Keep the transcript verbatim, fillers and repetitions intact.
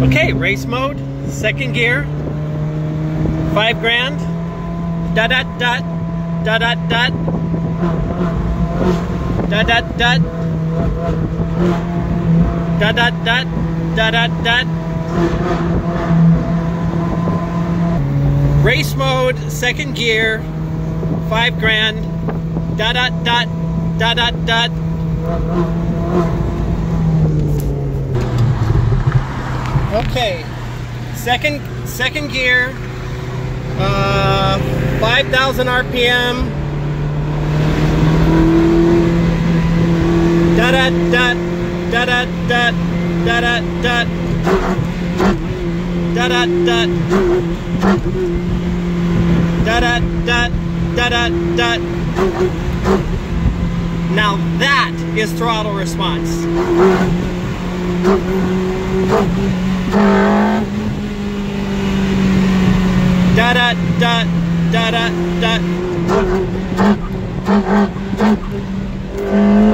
Okay, race mode, second gear, five grand, dot dot dot, dot dot dot, dot dot dot, dot dot dot, dot dot dot. Race mode, second gear, five grand, dot dot dot, dot dot dot. Okay, second second gear, uh, five thousand R P M. Da da da da da da da da da da da da da da da da da da. Now that is throttle response. Da da da da da da.